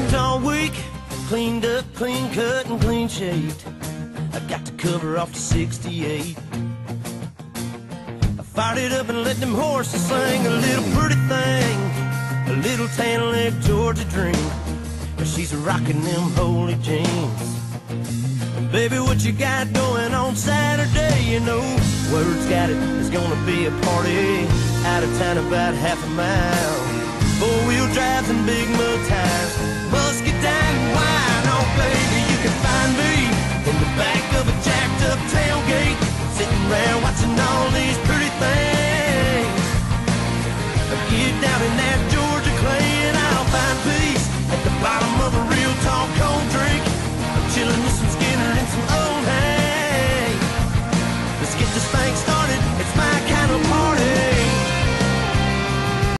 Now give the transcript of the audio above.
Worked all week, cleaned up, clean cut, and clean shaved. I got the cover off the 68. I fired it up and let them horses sing a little pretty thing, a little tan leg Georgia dream. She's rocking them holy jeans. Baby, what you got going on Saturday? You know, word's got it, there's gonna be a party out of town about half a mile. Four-wheel drives and big mud tires, musket down and wine. Oh, baby, you can find me in the back of a jacked up tailgate, sitting around watching all these pretty things.